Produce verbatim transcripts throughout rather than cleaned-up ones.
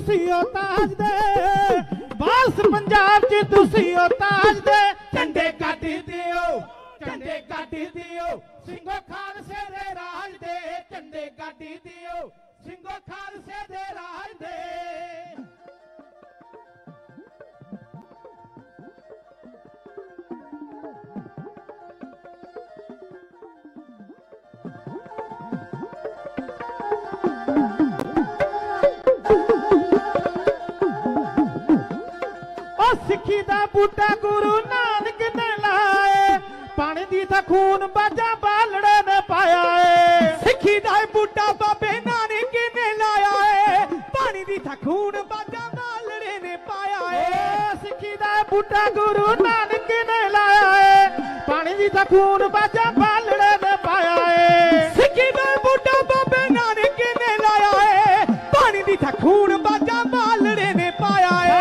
तुसी ओ ताज दे बास पंजाब च तुसी ओ ताज दे झंडे कट दियो झंडे कट दियो सिंघो खालसे दे राज दे झंडे कट दियो सिंघो खालसे दे राज दे सिक्खी दा बूटा गुरु नानक ने लाए पानी दी था खून बाजा बालड़े ने पाया है सिक्खी दा बूटा बाबे नानक ने लाया है पानी दी था खून बाजा बालड़े ने पाया है सिक्खी दा बूटा गुरु नानक ने लाया है पानी दी था खून बाजा बालड़े ने पाया है सिक्खी दा बूटा बाबे नानक ने लाया है पानी दी था खून बाजा बालड़े ने पाया है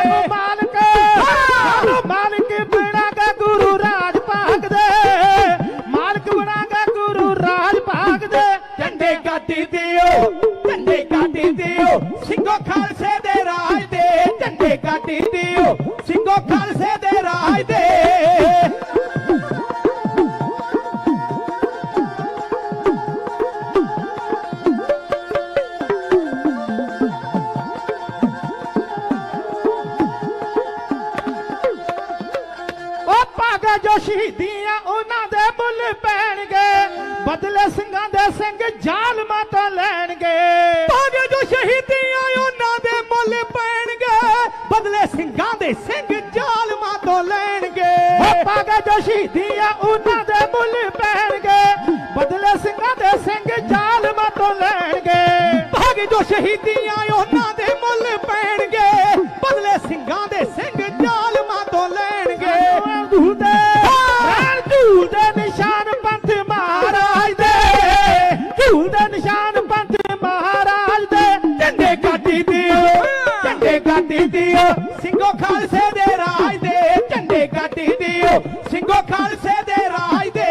मालिक बनागा गुरु राज भाग दे मालिक बनागा गुरु राज भाग दे झंडे काटी दियो झंडे काटी दियो सिंघो खालसे दे राज दे झंडे काटी दियो सिंघो खालसे दे राज दे जो शहीदियां उन्हां दे मुल पैणगे बदले सिंघां दे सिंघ जालमां तो लैणगे भागे जो शहीदियां उन्हां दे मुल पैणगे बदले सिंघां दे सिंघ जालमां तो लैणगे भागे जो शहीदियां उन्हां दे मुल पैणगे बदले सिंघां दे सिंघ जालमां तो लैणगे भागे जो शहीदियां उन्हां दे मुल पैणगे बदले सिंघां दे सिंघ जालमां तो लैणगे झूल दे निशान पंथ महाराज दे झूल दे निशान पंथ महाराज दे झंडे काटी दियो झंडे काटी दियो सिंघो खालसे दे राज दे झंडे काटी दियो सिंघो खालसे दे राज दे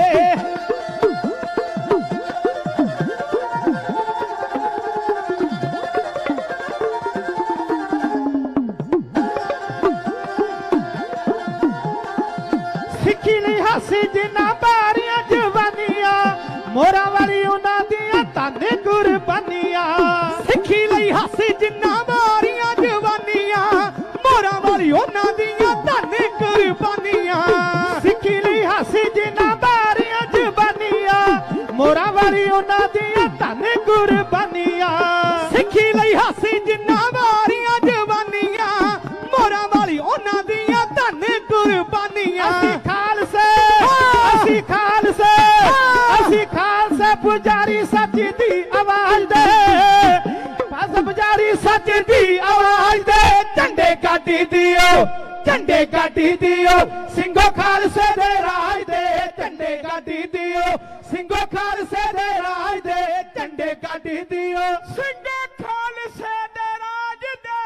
सी जिन्ना बारियां जवानियां मोरा वाली उन्हां दियां ताने कुर्बानियां सिक्खी लई हासी जिन्ना बारियां जवानियां मोरा वाली उन्हां दियां ताने कुर्बानियां सिक्खी लई हासी जिन्ना बारियां जवानियां मोरा वाली उन्हां दियां ताने कुर्बानियां सिक्खी लई हासी जिन्ना बारियां जवानियां मोरा वाली उन्हां दियां ताने कुर्बानियां खालसे असी खालसे असी खालसे पुजारी सच दी आवाज दे बस पुजारी सच दी आवाज दे झंडे काटी दियो झंडे काटी दियो सिंघो खालसे दे राज दे झंडे काटी दियो सिंघो खालसे दे राज दे झंडे काटी दियो सिंघो खालसे दे राज दे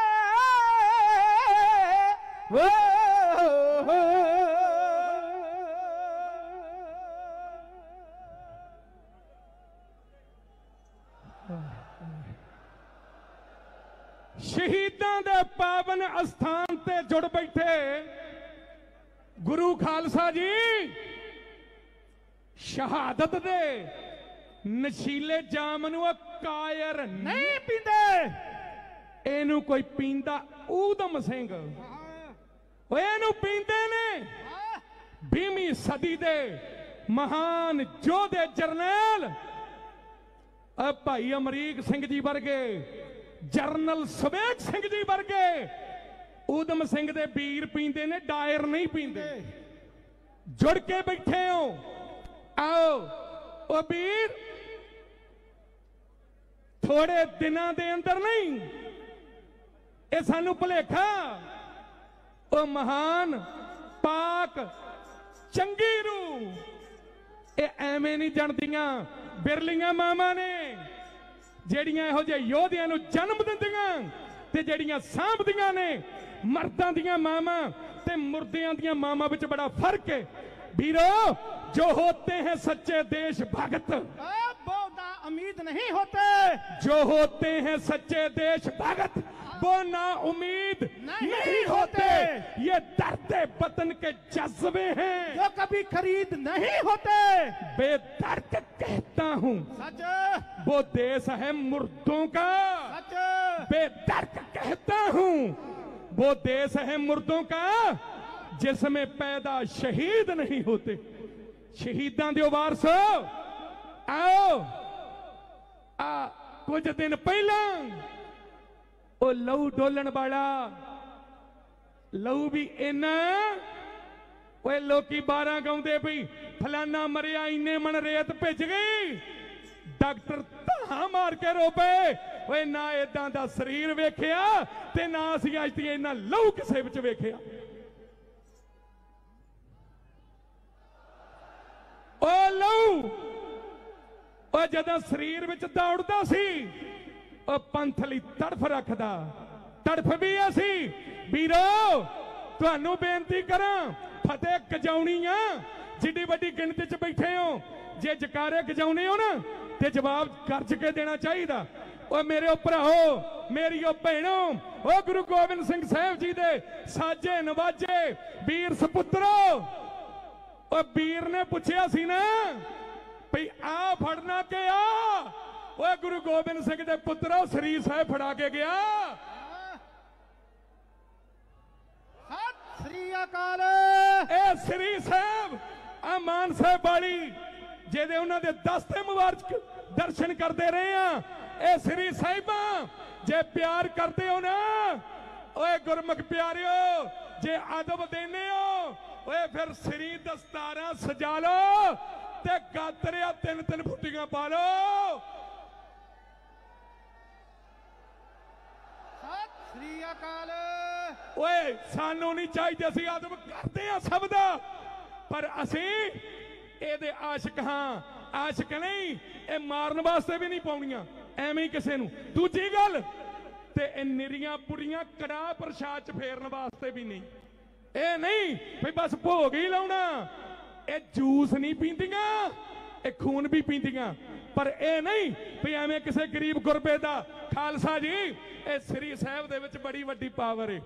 वो शहीदां दे पावन अस्थान ते जुड़ बैठे गुरु खालसा जी शहादत दे नशीले जाम नूं कायर नहीं पींदे इनू कोई पींदा ऊधम सिंह इनू पींदे ने बीवीं सदी दे महान योधे जरनैल भाई अमरीक सिंह जी वर्गे जरनल सुबेग सिंह जी वर्गे ऊधम सिंह दे वीर पींदे ने डायर नहीं पींदे जुड़ के बैठे हो आओ ओ वीर थोड़े दिनों दे अंदर नहीं ये सानू भुलेखा ओ महान पाक चंगी रूह ये एवें नहीं जनदियां बिरलियां मावां ने ਜਿਹੜੀਆਂ ਇਹੋ ਜਿਹੇ ਯੋਧਿਆਂ ਨੂੰ जन्म ਦਿੰਦੀਆਂ ਤੇ ਜਿਹੜੀਆਂ ਸਾਂਭਦੀਆਂ ਨੇ ਮਰਦਾਂ ਦੀਆਂ ਮਾਵਾਂ ਤੇ ਮੁਰਦਿਆਂ ਦੀਆਂ ਮਾਵਾਂ ਵਿੱਚ ਬੜਾ ਫਰਕ ਹੈ ਵੀਰੋ जो होते हैं सच्चे देश भगत उम्मीद नहीं होते। जो होते हैं सच्चे देश भगत वो ना उम्मीद नहीं, नहीं होते। ये दर्द वतन के जज्बे हैं जो कभी खरीद नहीं होते। बेदर्द कहता हूँ सच, वो देश है मुर्दों का। सच, बेदर्द कहता हूँ वो देश है मुर्दों का जिसमें पैदा शहीद नहीं होते। शहीदां दे वारसो आओ। आ कुछ दिन पहला ਉਹ ਲਹੂ ਡੋਲਣ ਵਾਲਾ ਲਹੂ ਵੀ ਇੰਨਾ ਓਏ ਲੋਕੀ ਬਾਰਾਂ ਗਾਉਂਦੇ ਪਈ ਫਲਾਨਾ ਮਰਿਆ ਇੰਨੇ ਮਣ ਰੇਤ ਭਿੱਜ ਗਈ ਡਾਕਟਰ ਧਾਹਾਂ ਮਾਰ ਕੇ ਰੋ ਪਏ ਓਏ ਨਾ ਇਦਾਂ ਦਾ ਸਰੀਰ ਵੇਖਿਆ ਤੇ ਨਾ ਅਸੀਂ ਅੱਜ ਤੱਕ ਇੰਨਾ ਲਹੂ ਕਿਸੇ ਵਿੱਚ ਵੇਖਿਆ। ਓ ਲਹੂ ਓ ਜਦੋਂ ਸਰੀਰ ਵਿੱਚ ਦੌੜਦਾ ਸੀ ਉਹ ਪੰਥ ਲਈ ਤੜਫ ਰੱਖਦਾ। ਤੜਫ ਵੀ ਅਸੀਂ ਵੀਰੋ ਤੁਹਾਨੂੰ ਬੇਨਤੀ ਕਰਾਂ ਫਤਿਹ ਗਜਾਉਣੀ ਆ ਜਿੱਡੀ ਵੱਡੀ ਗਿਣਤੀ ਚ ਬੈਠੇ ਹੋ ਜੇ ਜਕਾਰੇ ਗਜਾਉਣੇ ਹੋ ਨਾ ਤੇ ਜਵਾਬ ਗਰਜ ਕੇ ਦੇਣਾ ਚਾਹੀਦਾ। ਉਹ ਮੇਰੇ ਭਰਾਓ ਮੇਰੀਓ ਭੈਣੋ ਉਹ ਗੁਰੂ ਗੋਬਿੰਦ ਸਿੰਘ ਸਾਹਿਬ ਜੀ ਦੇ ਸਾਜੇ ਨਵਾਜੇ ਵੀਰ ਸਪੁੱਤਰੋ ਉਹ ਵੀਰ ਨੇ ਪੁੱਛਿਆ ਸੀ ਨਾ ਭਈ ਆ ਫੜਨਾ ਕਿ ਆ ਓਏ ਗੁਰੂ ਗੋਬਿੰਦ ਸਿੰਘ ਦੇ ਪੁੱਤਰੋ ਸ੍ਰੀ ਸਾਹਿਬ ਫੜਾ ਕੇ ਗਿਆ। ਸਤਿ ਸ੍ਰੀ ਅਕਾਲ। ਇਹ ਸ੍ਰੀ ਸਾਹਿਬ ਆ ਮਾਨ ਸਾਹਿਬ ਵਾਲੀ ਜਿਹਦੇ ਉਹਨਾਂ ਦੇ ਦਸਤੇ ਮੁਬਾਰਕ ਦਰਸ਼ਨ ਕਰਦੇ ਰਹੇ ਆ। ਇਹ ਸ੍ਰੀ ਸਾਹਿਬਾਂ ਜੇ ਪਿਆਰ ਕਰਦੇ ਹੋ ਨਾ ਓਏ ਗੁਰਮੁਖ ਪਿਆਰਿਓ ਜੇ ਅਦਬ ਦੇਨੇ ਹੋ ਓਏ ਫਿਰ ਸ੍ਰੀ ਦਸਤਾਰਾਂ ਸਜਾ ਲੋ ਤੇ ਗਾਤਰਿਆ ਤਿੰਨ ਤਿੰਨ ਫੁੱਟੀਆਂ ਪਾ ਲੋ। ਸ੍ਰੀ ਅਕਾਲ। ਓਏ ਸਾਨੂੰ ਨਹੀਂ ਚਾਹੀਦੇ ਅਸੀਂ ਆਦਮ ਕਰਦੇ ਆ ਸਭ ਦਾ ਪਰ ਅਸੀਂ ਇਹਦੇ ਆਸ਼ਿਕ ਹਾਂ। ਆਸ਼ਿਕ ਨਹੀਂ ਇਹ ਮਾਰਨ ਵਾਸਤੇ ਵੀ ਨਹੀਂ ਪਾਉਣੀਆਂ ਐਵੇਂ ਹੀ ਕਿਸੇ ਨੂੰ। ਦੂਜੀ ਗੱਲ ਤੇ ਇਹ ਨਿਰੀਆਂ ਪੁਰੀਆਂ ਕੜਾ ਪ੍ਰਸ਼ਾਦ ਚ ਫੇਰਨ ਵਾਸਤੇ ਵੀ ਨਹੀਂ। ਇਹ ਨਹੀਂ ਵੀ ਬਸ ਭੋਗ ਹੀ ਲਾਉਣਾ। ਇਹ ਜੂਸ ਨਹੀਂ ਪੀਂਦੀਆਂ ਇਹ ਖੂਨ ਵੀ ਪੀਂਦੀਆਂ ਪਰ ਇਹ ਨਹੀਂ ਵੀ ਐਵੇਂ ਕਿਸੇ ਗਰੀਬ ਗੁਰਬੇ ਦਾ। ਖਾਲਸਾ ਜੀ ਇਹ ਸ੍ਰੀ ਸਾਹਿਬ ਦੇ ਵਿੱਚ ਬੜੀ ਵੱਡੀ ਪਾਵਰ ਹੈ।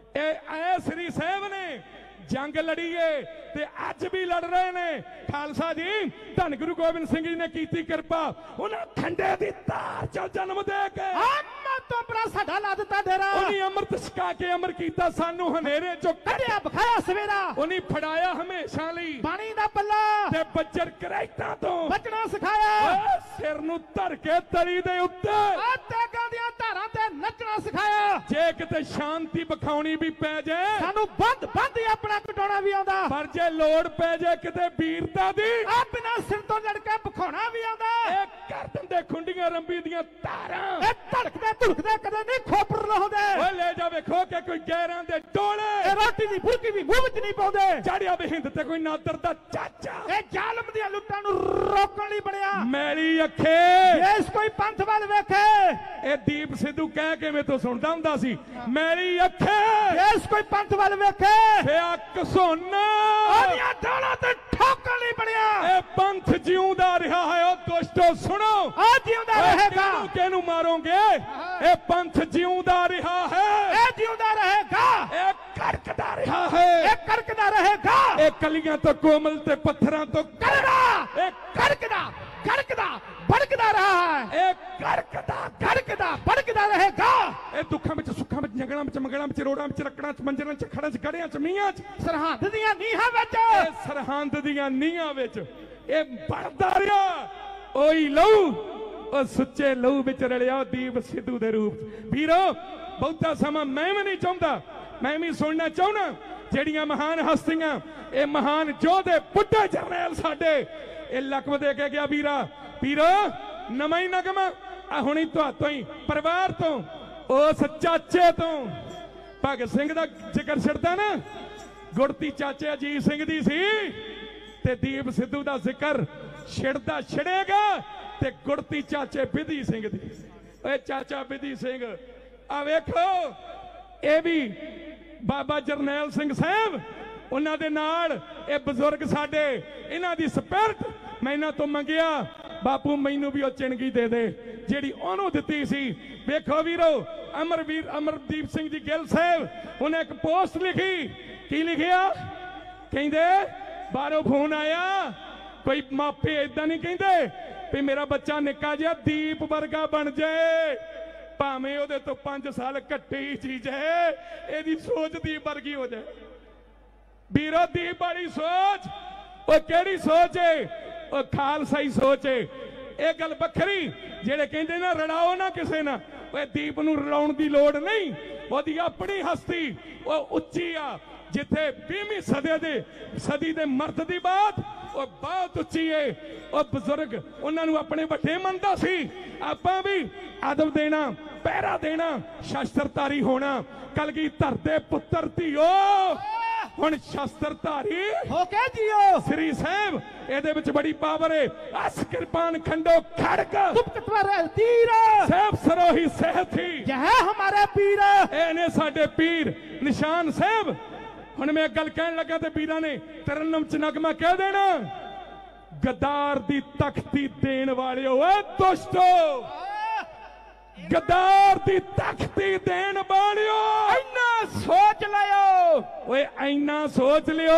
ਇਹ ਐ ਸ੍ਰੀ ਸਾਹਿਬ ਨੇ ਜੰਗ ਲੜੀ ਏ ਤੇ ਅੱਜ ਵੀ ਲੜ ਰਹੇ ਨੇ। ਖਾਲਸਾ ਜੀ ਧੰਨ ਗੁਰੂ ਗੋਬਿੰਦ ਸਿੰਘ ਜੀ ਨੇ ਕੀਤੀ ਕਿਰਪਾ ਉਹਨਾਂ ਖੰਡੇ ਦੀ ਧਾਰ ਚੋਂ ਜਨਮ ਦੇ ਕੇ ਤੋਂ ਪਰਾ ਸਾਡਾ ਲਾ ਦਿੱਤਾ ਡੇਰਾ। ਉਹਨੇ ਅੰਮ੍ਰਿਤ ਛਕਾ ਕੇ ਅਮਰ ਕੀਤਾ ਸਾਨੂੰ ਹਨੇਰੇ ਚੋਂ ਕੱਢਿਆ ਬਖਾਇਆ ਸਵੇਰਾ। ਉਹਨੇ ਫੜਾਇਆ ਹਮੇਸ਼ਾ ਲਈ ਬਾਣੀ ਦਾ ਪੱਲਾ ਤੇ ਬੱਜਰ ਕਰੈਕਟਾਂ ਤੋਂ ਬਚਣਾ ਸਿਖਾਇਆ। ਸਿਰ ਨੂੰ ਧਰ ਕੇ ਤਲੀ ਦੇ ਉੱਤੇ ਆ ਤੇਗਾਂ ਦੀਆਂ ਧਾਰਾਂ ਤੇ ਨੱਚਣਾ ਸਿਖਾਇਆ। ਜੇ ਕਿਤੇ ਸ਼ਾਂਤੀ ਵਿਖਾਉਣੀ ਵੀ ਪੈ ਜਾਏ ਸਾਨੂੰ ਬੰਦ ਬੰਦ ਹੀ ਆਪਣਾ ਕਟਾਉਣਾ ਵੀ ਆਉਂਦਾ ਪਰ ਜੇ ਲੋੜ ਪੈ ਜਾਏ ਕਿਤੇ ਵੀਰਤਾ ਦੀ ਆ ਬਿਨਾਂ ਸਿਰ ਤੋਂ ਲੜ ਕੇ ਵਿਖਾਉਣਾ ਵੀ ਆਉਂਦਾ। ਇਹ ਕਰ ਦਿੰਦੇ ਖੁੰਡੀਆਂ ਰੰਬੀ ਦੀਆਂ ਧਾਰਾਂ। ਇਹ ਧੜਕਦੇ ਧੁੜਕਦੇ ਕਦੇ ਨਹੀਂ ਖੋਪਰ ਲਾਉਂਦੇ। ਓਏ ਲੈ ਜਾ ਵੇਖੋ ਕਿ ਕੋਈ ਗੈਰਾਂ ਦੇ ਟੋਲੇ ਇਹ ਰੋਟੀ ਦੀ ਬੁਰਕੀ ਵੀ ਮੂੰਹ ਵਿੱਚ ਨਹੀਂ ਪਾਉਂਦੇ। ਚੜਿਆ ਵੀ ਹਿੰਦ ਤੇ ਕੋਈ ਨਾਦਰ ਦਾ ਚਾਚਾ ਇਹ ਜ਼ਾਲਮ ਦੀਆਂ ਲੁੱਟਾਂ ਨੂੰ ਰੋਕਣ ਲਈ ਬਣਿਆ। ਮੈਲੀ ਅੱਖੇ ਇਸ ਕੋਈ ਪੰਥ ਵੱਲ ਵੇਖੇ ਇਹ ਦੀਪ ਸਿੱਧੂ ਕਹਿ ਕੇ ਮੇਰੇ ਤੋਂ ਸੁਣਦਾ ਹੁੰਦਾ ਸੀ ਮੈਲੀ ਅੱਖੇ ਇਸ ਕੋਈ ਪੰਥ ਵੱਲ ਵੇਖੇ ਫੇ ਅੱਖ ਸੁਣ ਉਹਦੀਆਂ ਡਾਲਾਂ ਤੇ ਠੋਕਣ ਲਈ ਬਣਿਆ। ਇਹ ਪੰਥ ਜਿਉਂਦਾ ਰਿਹਾ ਹੈ ਉਹ ਦੋਸਤੋ ਸੁਣੋ ਆ ਜਿਉਂਦਾ ਰਹੇਗਾ। ਕਿਹਨੂੰ ਮਾਰੋਗੇ ਇਹ ਪੰਥ ਜਿਉਂਦਾ ਰਿਹਾ ਹੈ। ਇਹ ਜਿਉਂਦਾ ਰਹੇਗਾ। ਇਹ ਕਰਕਦਾ ਰਿਹਾ ਹੈ। ਇਹ ਕਰਕਦਾ ਰਹੇਗਾ। ਇਹ ਕਲੀਆਂ ਤੋਂ ਕੋਮਲ ਤੇ ਪੱਥਰਾਂ ਤੋਂ ਕਰਦਾ ਇਹ ਕਰਕਦਾ ਕਰਕਦਾ ਭੜਕਦਾ ਰਹਾ ਹੈ। ਇਹ ਕਰਕਦਾ ਕਰਕਦਾ ਭੜਕਦਾ ਰਹੇਗਾ। ਇਹ ਦੁੱਖਾਂ ਵਿੱਚ ਸੁੱਖਾਂ ਵਿੱਚ ਜੰਗਲਾਂ ਵਿੱਚ ਮੰਗਲਾਂ ਵਿੱਚ ਰੋੜਾਂ ਵਿੱਚ ਰੱਕੜਾਂ ਚ ਮੰਜਰਾਂ ਚ ਖੜਾਂ ਚ ਗੜਿਆਂ ਚ ਮੀਆਂ ਚ ਸਰਹੰਦ ਦੀਆਂ ਨੀਹਾਂ ਵਿੱਚ ਇਹ ਸਰਹੰਦ ਦੀਆਂ ਨੀਹਾਂ ਵਿੱਚ ਇਹ ਬਣਦਾ ਰਿਹਾ। ਓਈ ਲਹੂ ਉਹ ਸੁੱਚੇ ਲਹੂ ਵਿੱਚ ਰਲਿਆ ਦੀਪ ਸਿੱਧੂ ਦੇ ਰੂਪ ਵੀਰੋ। ਬਹੁਤਾ ਸਮਾਂ ਮੈਂ ਵੀ ਨਹੀਂ ਚਾਹੁੰਦਾ ਮੈਂ ਵੀ ਸੁਣਨਾ ਚਾਹੁੰਦਾ ਜਿਹੜੀਆਂ ਮਹਾਨ ਹਸਤੀਆਂ ਇਹ ਮਹਾਨ ਯੋਧੇ ਬੁੱਢੇ ਜਰਨੈਲ ਸਾਡੇ ਇਹ ਲਕਬ ਦੇ ਕੇ ਗਿਆ ਵੀਰਾ ਵੀਰੋ ਨਵਾਂ ਹੀ ਨਗਮ ਆ ਹੁਣੀ ਤੁਹਾਤੋਂ ਹੀ ਪਰਿਵਾਰ ਤੋਂ ਉਸ ਚਾਚੇ ਤੋਂ ਭਗਤ ਸਿੰਘ ਦਾ ਜ਼ਿਕਰ ਛਿੜਦਾ ਨਾ ਗੁੜਤੀ ਚਾਚੇ ਅਜੀਤ ਸਿੰਘ ਦੀ ਸੀ ਤੇ ਦੀਪ ਸਿੱਧੂ ਦਾ ਜ਼ਿਕਰ ਛਿੜਦਾ ਛਿੜੇਗਾ ਤੇ ਗੁੜਤੀ ਚਾਚੇ ਬਿਧੀ ਸਿੰਘ ਦੀ। ਓਏ ਚਾਚਾ ਬਿਧੀ ਸਿੰਘ ਆ ਵੇਖੋ ਇਹ ਵੀ ਬਾਬਾ ਜਰਨੈਲ ਸਿੰਘ ਸਾਹਿਬ ਉਹਨਾਂ ਦੇ ਨਾਲ ਇਹ ਬਜ਼ੁਰਗ ਸਾਡੇ ਇਹਨਾਂ ਦੀ ਸਪਿਰਟ ਮੈਂ ਇਹਨਾਂ ਤੋਂ ਮੰਗਿਆ बापू मैनू भी ਉਹ चिणगी दे दे ਜਿਹੜੀ ਉਹਨੂੰ ਦਿੱਤੀ ਸੀ। ਵੇਖੋ ਵੀਰੋ ਅਮਰਵੀਰ ਅਮਰਦੀਪ ਸਿੰਘ ਜੀ ਗਿੱਲ ਸਾਹਿਬ ਉਹਨੇ ਇੱਕ ਪੋਸਟ ਲਿਖੀ। ਕੀ ਲਿਖਿਆ? ਕਹਿੰਦੇ ਬਾਹਰੋਂ ਫੋਨ ਆਇਆ, ਕੋਈ ਮਾਪੇ ਇਦਾਂ ਨਹੀਂ ਕਹਿੰਦੇ ਵੀ ਮੇਰਾ ਬੱਚਾ ਨਿੱਕਾ ਜਿਹਾ ਦੀਪ ਵਰਗਾ ਬਣ ਜਾਏ, ਭਾਵੇਂ ਉਹਦੇ ਤੋਂ ਪੰਜ ਸਾਲ ਘੱਟੀ ਚੀਜ਼ ਹੈ, ਇਹਦੀ ਸੋਚ ਦੀਪ ਵਰਗੀ ਹੋ ਜਾਏ। ਵੀਰੋ ਦੀਪ ਵਾਲੀ ਸੋਚ ਉਹ ਕਿਹੜੀ ਸੋਚ ਹੈ? ਉਹ ਖਾਲਸਾਈ ਸੋਚ ਹੈ। ਇਹ ਗੱਲ ਵੱਖਰੀ ਜਿਹੜੇ ਕਹਿੰਦੇ ਨਾ ਰਲਾਓ ਨਾ ਕਿਸੇ ਨਾਲ, ਉਹ ਦੀਪ ਨੂੰ ਰਲਾਉਣ ਦੀ ਲੋੜ ਨਹੀਂ। ਉਹਦੀ ਆਪਣੀ ਹਸਤੀ ਉਹ ਉੱਚੀ ਆ। ਜਿੱਥੇ ਵੀਹਵੀਂ ਸਦੀ ਦੇ ਸਦੀ ਦੇ ਮਰਦ ਦੀ ਬਾਤ ਉਹ ਬਹੁਤ ਉੱਚੀ ਹੈ। ਉਹ ਬਜ਼ੁਰਗ ਉਹਨਾਂ ਨੂੰ ਆਪਣੇ ਵੱਡੇ ਮੰਨਦਾ ਸੀ। ਆਪਾਂ ਵੀ ਅਦਬ ਦੇਣਾ, ਪਹਿਰਾ ਦੇਣਾ, ਸ਼ਸਤਰਧਾਰੀ ਹੋਣਾ। ਕਲਗੀਧਰ ਦੇ ਪੁੱਤਰ ਧੀਓ ਹੁਣ ਸ਼ਸਤਰਧਾਰੀ ਹੋ ਕੇ ਜੀਓ। ਸ੍ਰੀ ਸਾਹਿਬ ਇਹਦੇ ਵਿੱਚ ਬੜੀ ਪਾਵਰ ਹੈ। ਅਸ ਕਿਰਪਾਨ ਖੰਡੋ ਖੜਕ ਤੁਪਕਤਵਰ ਤੀਰ ਸਾਹਿਬ ਸਰੋਹੀ ਸਹਿਥੀ ਯਹ ਹਮਾਰੇ ਪੀਰ। ਇਹ ਨੇ ਸਾਡੇ ਪੀਰ ਨਿਸ਼ਾਨ ਸਾਹਿਬ। ਹੁਣ ਮੈਂ ਗੱਲ ਕਹਿਣ ਲੱਗਾ ਤੇ ਵੀਰਾਂ ਨੇ ਤਰਨਮ ਚ ਨਗਮਾ ਕਹਿ ਦੇਣਾ। ਗਦਾਰ ਦੀ ਤਖਤੀ ਦੇਣ ਵਾਲਿਓ ਓਏ ਦੁਸ਼ਟੋ, ਗਦਾਰ ਦੀ ਤਖਤੀ ਦੇਣ ਵਾਲਿਓ ਇੰਨਾ ਸੋਚ ਲਿਓ। ਓਏ ਇੰਨਾ ਸੋਚ ਲਿਓ।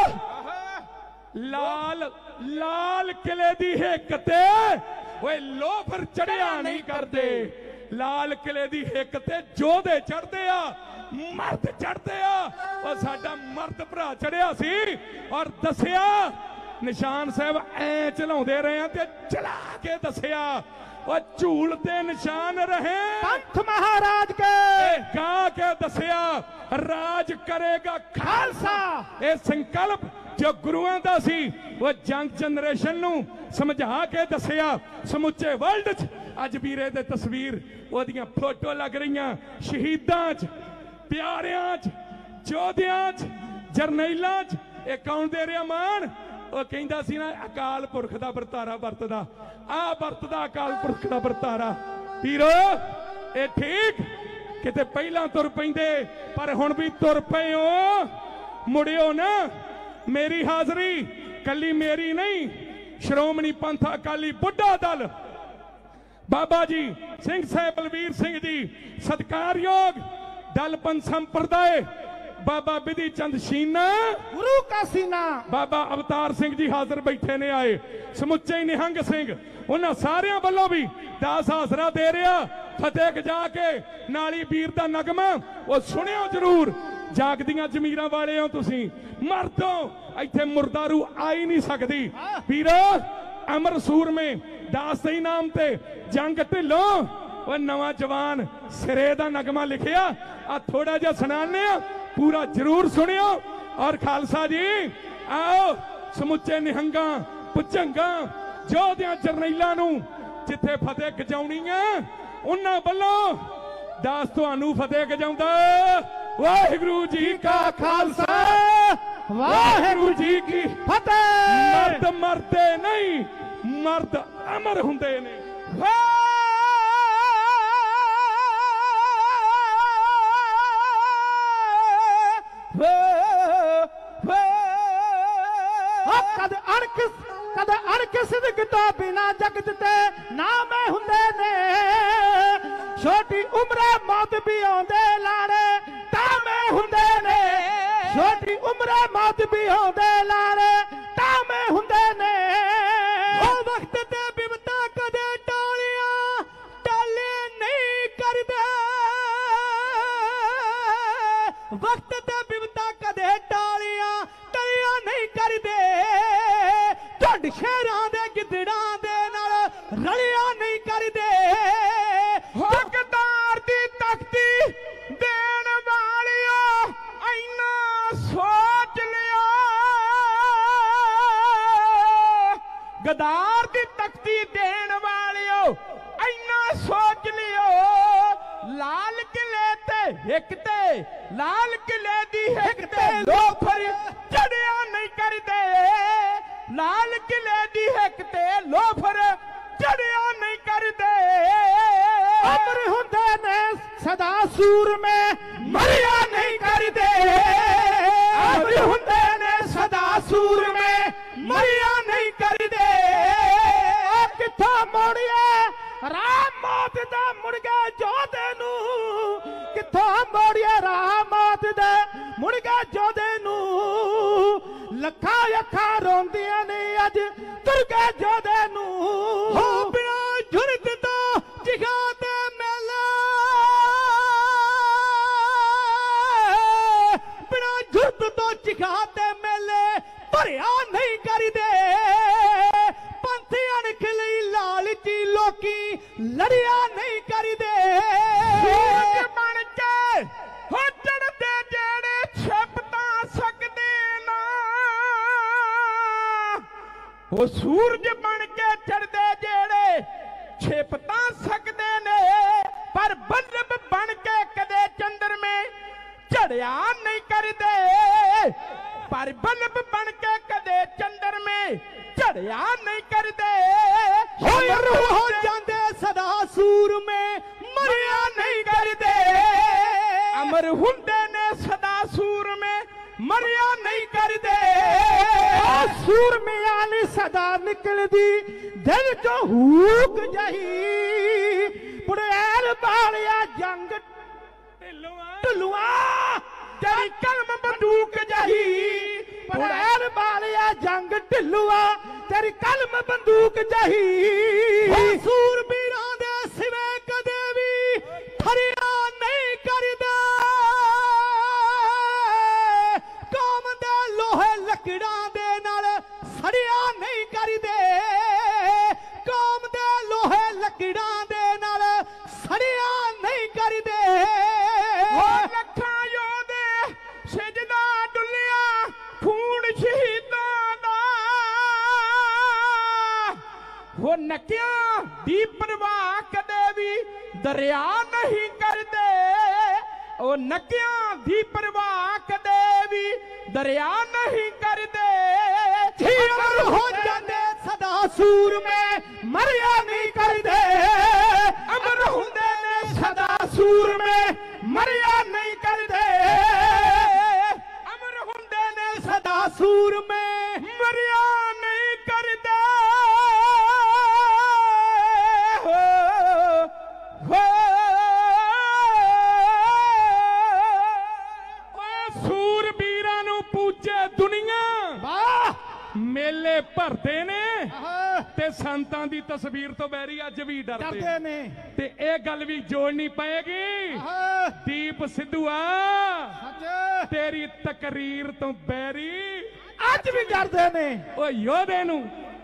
ਲਾਲ ਲਾਲ ਕਿਲੇ ਦੀ ਹਿੱਕ ਤੇ ਓਏ ਲੋਫਰ ਚੜਿਆ ਨਹੀਂ ਕਰਦੇ। ਲਾਲ ਕਿਲੇ ਦੀ ਹਿੱਕ ਤੇ ਜੋਧੇ ਚੜਦੇ ਆ, ਮਰਦ ਚੜਦੇ ਆ। ਉਹ ਸਾਡਾ ਮਰਦ ਭਰਾ ਚੜਿਆ ਸੀ ਔਰ ਦੱਸਿਆ ਨਿਸ਼ਾਨ ਸਾਹਿਬ ਐ ਚਲਾਉਂਦੇ ਰਹੇ ਆ ਤੇ ਚਲਾ ਕੇ ਦੱਸਿਆ ਉਹ ਝੂਲ ਤੇ ਨਿਸ਼ਾਨ ਰਹੇ ਪੰਥ ਮਹਾਰਾਜ ਕੇ ਗਾ ਕੇ ਦੱਸਿਆ ਰਾਜ ਕਰੇਗਾ ਖਾਲਸਾ। ਇਹ ਸੰਕਲਪ ਜੋ ਗੁਰੂਆਂ ਦਾ ਸੀ ਉਹ ਜੰਗ ਜਨਰੇਸ਼ਨ ਨੂੰ ਸਮਝਾ ਕੇ ਦੱਸਿਆ ਸਮੁੱਚੇ ਵਰਲਡ 'ਚ। ਅੱਜ ਵੀਰੇ ਦੇ ਤਸਵੀਰ ਉਹਦੀਆਂ ਫੋਟੋ ਲੱਗ ਰਹੀਆਂ ਸ਼ਹੀਦਾਂ 'ਚ, ਪਿਆਰਿਆਂ 'ਚ, ਯੋਧਿਆਂ 'ਚ, ਜਰਨੈਲਾਂ 'ਚ। ਇਹ ਕੌਣ ਦੇ ਰਿਹਾ ਮਾਣ? ਉਹ ਕਹਿੰਦਾ ਸੀ ਨਾ ਅਕਾਲ ਪੁਰਖ ਦਾ ਵਰਤਾਰਾ ਵਰਤਦਾ, ਆ ਵਰਤਦਾ ਅਕਾਲ ਪੁਰਖ ਦਾ ਵਰਤਾਰਾ। ਵੀਰੋ ਇਹ ਠੀਕ ਕਿਤੇ ਪਹਿਲਾਂ ਤੁਰ ਪੈਂਦੇ ਪਰ ਹੁਣ ਵੀ ਤੁਰ ਪਏ ਹੋ। ਮੁੜਿਓ ਨਾ। ਮੇਰੀ ਹਾਜ਼ਰੀ ਕੱਲੀ ਮੇਰੀ ਨਹੀਂ, ਸ਼੍ਰੋਮਣੀ ਪੰਥ ਅਕਾਲੀ ਬੁੱਢਾ ਦਲ ਬਾਬਾ ਜੀ ਸਿੰਘ ਸਾਹਿਬ ਬਲਵੀਰ ਸਿੰਘ ਜੀ, ਸਤਿਕਾਰਯੋਗ ਦਲ ਪੰਥ ਸੰਪਰਦਾਇ ਬਾਬਾ ਵਿਧੀ ਚੰਦ ਸ਼ੀਨਾ, ਗੁਰੂ ਕਾ ਸੀਨਾ, ਬਾਬਾ ਅਵਤਾਰ ਸਿੰਘ ਜੀ ਹਾਜ਼ਰ ਬੈਠੇ ਨੇ ਆਏ। ਸਮੁੱਚੇ ਨਿਹੰਗ ਸਿੰਘ ਉਹਨਾਂ ਸਾਰਿਆਂ ਵੱਲੋਂ ਵੀ ਦਾਸ ਹਾਜ਼ਰਾ ਦੇ ਰਿਹਾ। ਫਤਿਹ ਗਜਾ ਕੇ ਨਾਲੀ ਵੀਰ ਦਾ ਨਗਮਾ ਉਹ ਸੁਣਿਓ ਜ਼ਰੂਰ। ਜਾਗਦੀਆਂ ਜ਼ਮੀਰਾਂ ਵਾਲੇ ਹੋ ਤੁਸੀਂ, ਮਰਦੋ ਇੱਥੇ ਮੁਰਦਾਰੂ ਆ ਹੀ ਨਹੀਂ ਸਕਦੀ। ਵੀਰੋ ਅਮਰ ਸੂਰਮੇ ਦਾਸ ਦੇ ਨਾਮ ਤੇ ਜੰਗ ਢਿੱਲੋਂ ਉਹ ਨਵਾਂ ਜਵਾਨ ਸਿਰੇ ਦਾ ਨਗਮਾ ਲਿਖਿਆ। ਆ ਥੋੜਾ ਜਿਹਾ ਸੁਣਾਉਂਦੇ ਆ, ਪੂਰਾ ਜ਼ਰੂਰ ਸੁਣਿਓ। ਔਰ ਖਾਲਸਾ ਜੀ आओ ਸਮੁੱਚੇ ਨਿਹੰਗਾਂ ਭੁਜੰਗਾਂ ਯੋਧਿਆਂ ਜਰਨੈਲਾਂ ਨੂੰ ਜਿੱਥੇ ਫਤਿਹ ਗਜਾਉਣੀ ਆ ਉਹਨਾਂ ਵੱਲੋਂ ਦਾਸ ਤੁਹਾਨੂੰ ਫਤਿਹ ਗਜਾਉਂਦਾ। ਵਾਹਿਗੁਰੂ ਜੀ ਕਾ ਖਾਲਸਾ ਵਾਹਿਗੁਰੂ ਜੀ ਕੀ ਫਤਿਹ। ਮਰਦ ਮਰਦੇ ਨਹੀਂ, ਮਰਦ ਅਮਰ ਹੁੰਦੇ ਨੇ। ਕਦ ਅਣਖ ਕਦ ਅਣਖ ਸਿਦਕ ਤੋਂ ਬਿਨਾ ਜਗਤ ਤੇ ਨਾਮੇ ਹੁੰਦੇ ਨੇ। ਛੋਟੀ ਉਮਰੇ ਮੌਤ ਵੀ ਆਉਂਦੇ ਲਾੜੇ ਤਾਮੇ ਹੁੰਦੇ ਨੇ। ਛੋਟੀ ਉਮਰੇ ਮੌਤ ਵੀ ਆਉਂਦੇ ਲਾੜੇ ਤਾਮੇ ਹੁੰਦੇ ਨੇ। ਉਹ ਵਕਤ ਤੇ ਬਿਪਤਾ ਕਦੇ ਟਾਲੀਆਂ ਟਾਲੇ ਨਹੀਂ ਕਰਦੇ। ਵਕਤ ਤੇ ਬਿਪਤਾ ਕਦੇ ਟਾਲੀਆਂ ਟਾਲੀਆਂ ਨਹੀਂ ਕਰਦੇ। ਢੱਡ ਸ਼ੇਰਾਂ ਦੇ ਗਿੱਦੜਾਂ ਦੇ ਨਾਲ ਰਲਿਆ ਨਹੀਂ ਕਰਦੇ। ਹਕਦਾਰ ਦੀ ਤਖਤੀ ਦੇਣ ਵਾਲਿਓ ਇੰਨਾ ਸੋਚ ਲਿਓ। ਗਦਾਰ ਦੀ ਤਖਤੀ ਦੇਣ ਵਾਲਿਓ ਇੰਨਾ ਸੋਚ ਲਿਓ। ਲਾਲ ਕਿਲੇ ਤੇ ਹਿੱਕ ਤੇ ਲਾਲ ਕਿਲੇ ਦੀ ਹਿੱਕ ਤੇ ਲੋਫਰ ਚੜਿਆ ਨਹੀਂ ਕਰਦੇ। ਲਾਲ ਕਿਲੇ ਦੀ ਹਿੱਕ ਤੇ ਲੋਫਰ ਚੜਿਆ ਨਹੀਂ ਕਰਦੇ। ਅਮਰ ਹੁੰਦੇ ਨੇ ਸਦਾ ਸੂਰਮੇ ਮਰਿਆ ਨਹੀਂ ਕਰਦੇ। ਅਮਰ ਹੁੰਦੇ ਨੇ ਸਦਾ ਸੂਰਮੇ ਮਰਿਆ ਨਹੀਂ ਕਰਦੇ। मोड़िए राम मौत दे मुड़ गए जोधे नू किथों मोड़िए राम मौत दे मुड़ गए जोधे नू लखा अखा रोंदियां ने अज तुर गए जोधे नू हो बिना जुरत तो जिहादे मेले बिना जुरत तो जिहादे मेले भरिया नहीं कर दे पंथी अणखली लालची लोकी लड़िया नहीं कर दे बन के हो चढ़दे जेड़े छिप तां सकदे ना वो सूरज बन के चढ़दे जेड़े छिप तां सकदे ने पर बल्लभ बन के कदे चंद्र में चढ़िया नहीं करदे पर बल्लभ बन के कदे चंद्र में चढ़िया नहीं करदे हो जांदे सदा सूर में मरिया नहीं करदे अमर हुंदे ने सदा सूर में मरिया नहीं करदे सूर में आली सदा निकलदी दिल चो हुक जही पुड़ैल बालिया जंग ढलुआ तेरी कलम बंदूक जही पुड़ैल बालिया जंग ढलुआ तेरी कलम बंदूक जही सूर बीरां दे सिवे कदे भी ठरिया नहीं करदा कौम दे लोहे लकड़ां दे नाल सड़िया नहीं करदे कौम दे लोहे लकड़ां दे नाल सड़िया नहीं करदे लखा योधे सजदा डुलिया खून शहीदां दा वो नकिया दी परवाह कदे भी दरिया नहीं करदे ओ नकिया दी परवाह कदे भी दरिया नहीं करदे अमर हो जांदे सदा सूर में मरिया नहीं करदे अमर हुंदे ने सदा सूर में मरिया नहीं करदे अमर हुंदे ने सदा सूर में मरिया नहीं करदे हो हो ओ सूरबीरां नू पूजे दुनिया वाह मेले भरते ने ते संतां दी तस्वीर तो बैरी अज भी डरदे डरदे ने ते ए गल भी जोड़नी पएगी दीप सिद्धूआ सच तेरी तकरीर तो बैरी आज भी डरदे ने ओ योधे नू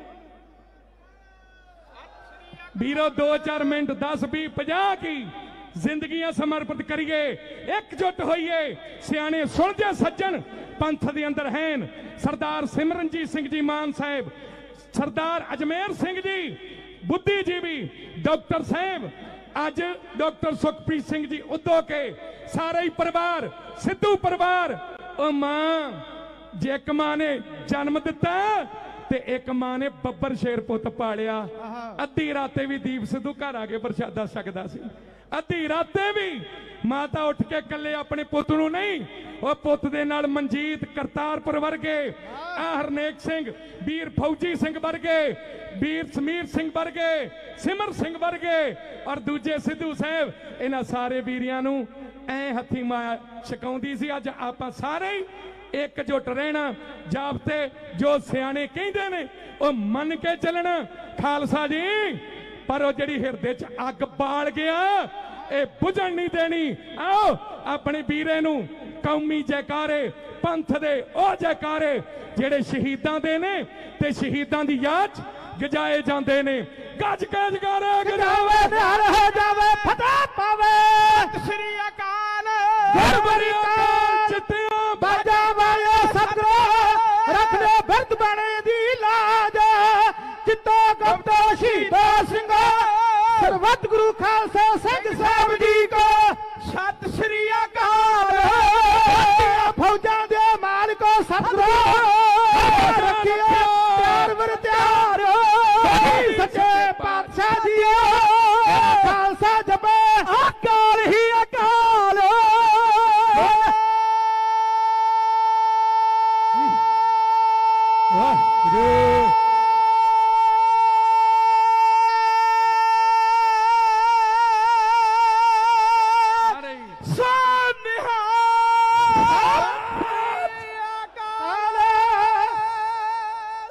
ਵੀਰੋ दो चार मिनट दस भी पचास की जिंदगियां समर्पित करिए एकजुट होइए सियाने सुलझे सज्जन पंथ दे अंदर हैं सरदार सिमरनजीत सिंह जी मान साहब सरदार अजमेर सिंह जी बुद्धिजीवी डॉक्टर साहब अज डॉक्टर सुखप्रीत सिंह जी उद्दो के सारे ही परिवार सिद्धू परिवार ओ मां जे एक मां ने जन्म दिता ते एक मां ने बब्बर शेर पुत पालिया अद्धी राते भी दीप सिद्धू घर आके प्रशादा सकदा सी अद्धी राते भी माता उठ के कले अपने पुत नूं नहीं वो पुत दे नाल मनजीत करतारपुर वर्गे आ हरनेक सिंह वीर फौजी सिंह वर्गे वीर समीर सिंह वर्गे सिमर सिंह वर्गे और दूजे सिद्धू साहब इन्हां सारे वीरियां नूं ऐ हथी माया छकाउंदी सी अज आपां सारे ही एकजुट रहना जाबते जो सियाने कहते ने वो मन के चलना खालसा जी पर वो जिहड़ी हिरदे च अग बाल गया ये बुझण नहीं देनी आओ अपने वीरे नूं कौमी जयकारे पंथ दे ओ जयकारे जिहड़े शहीदां दे ने ते शहीदां दी याद गजाए जांदे ने गज के जयकारे गजावे निहाल हो जावे फतेह पावे श्री अकाल गुरबरी काल चित्तियां बाजा वाले सतरो रखने बिरद बने दी लाज चित्तो गुप्तो शहीदो सिंह सर्वत गुरु खालसा सिंह साहब जी को सत श्री अकाल फौजा दे माल को सतरो रखियो प्यार वर त्यार सच्चे पातशाह जी खालसा जपे अकाल ही अकाल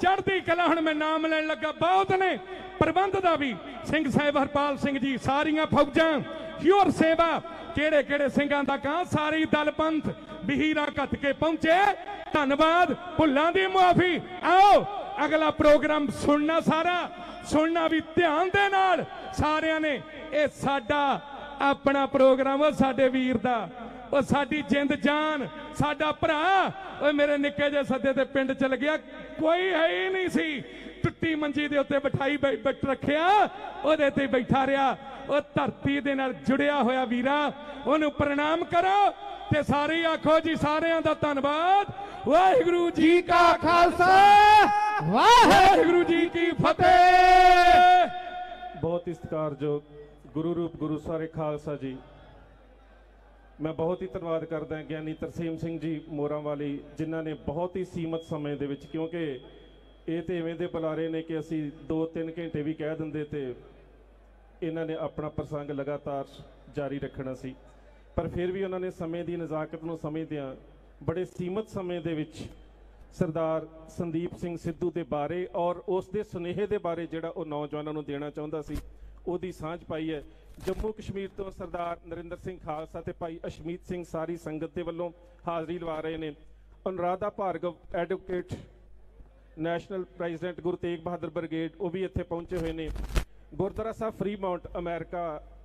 चढ़ती कला। हुण मैं नाम लैन लगा, बहुत ने प्रबंध का भी, सिंह साहिब हरपाल सिंह जी, सारियां फौजां, ह्योर सेवा, केड़े केड़े सिंघां दा कहां, सारी दल पंथ बहीरा घत के पहुंचे। धन्नवाद, भुल्लां दी मुआफी। आओ अगला प्रोग्राम सुनना, सारा सुनना भी ध्यान दे नाल सारियां ने। ये साडा अपना प्रोग्राम, वो साडे वीर दा, वो साडी जिंद जान, साडा भरा। ओए मेरे निक्के जे सदे ते पिंड चल गया, कोई है ही नहीं सी, टुट्टी मंजी दे उत्ते बिठाई बैठ रखिया, ओदे ते बैठा रहा। वो धरती दे नाल जुड़िया होया वीरा, ओनू प्रणाम करो ते सारे आखो जी, सारियां दा धन्नवाद। वाहिगुरू जी का खालसा, वाहिगुरू जी की फतेह। बहुत ही सत्कारयोग गुरु रूप गुरु सारे खालसा जी। मैं बहुत ही धन्यवाद करदा ज्ञानी तरसेम सिंह जी मोरां वाली, जिन्हां ने बहुत ही सीमित समय दे विच, क्योंकि ये तो इवें दे बुलारे ने कि असी दो तीन घंटे भी कह दिंदे ते इन्हां ने अपना प्रसंग लगातार जारी रखना सी, पर फिर भी उन्होंने समय की नज़ाकत नूं समझदिआं बड़े सीमित समय दे विच सरदार संदीप सिंह सिद्धू के बारे और उस दे सुनेहे दे बारे जिहड़ा वो नौजवानों नूं देना चाहुंदा सी, उहदी सांझ पाई है। जम्मू कश्मीर तो सरदार नरिंदर सिंह खालसा ते भाई अशमीत सिंह सारी संगत के वलों हाज़री लवा रहे हैं। Anuradha Bhargav advocate national president Guru Tegh बहादुर ब्रिगेड, वो भी इत्थे पहुंचे हुए हैं। गुरुद्वारा साहब फ्री माउंट अमेरिका